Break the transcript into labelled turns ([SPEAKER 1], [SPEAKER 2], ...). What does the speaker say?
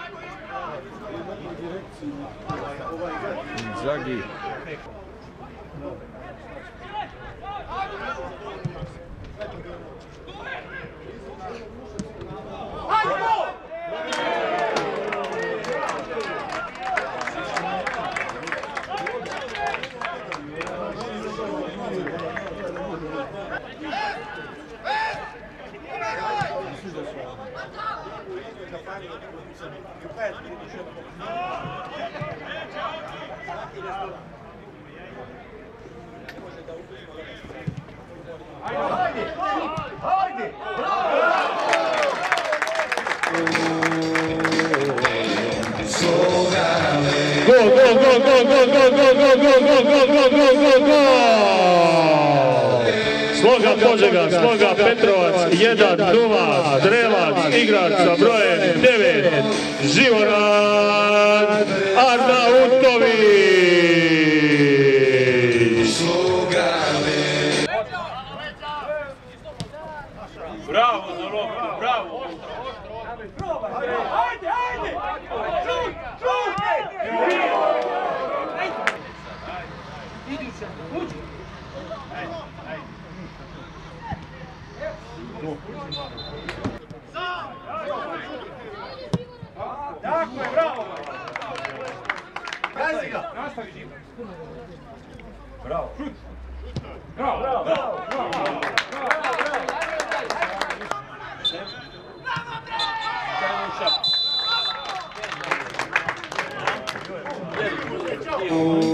[SPEAKER 1] Zagi.
[SPEAKER 2] Sloga Požega, Sloga Petrovac, 1-0, strelac, igrač sa brojem 9, Živoran Arnautović.
[SPEAKER 3] Bravo za loptu, bravo! Ajde, ajde! Šut, šut! Iduće, uđi! Tako je, bravo! Gazi ga! Nastavi živo! Bravo! Šut! Bravo, bravo, bravo! Bravo!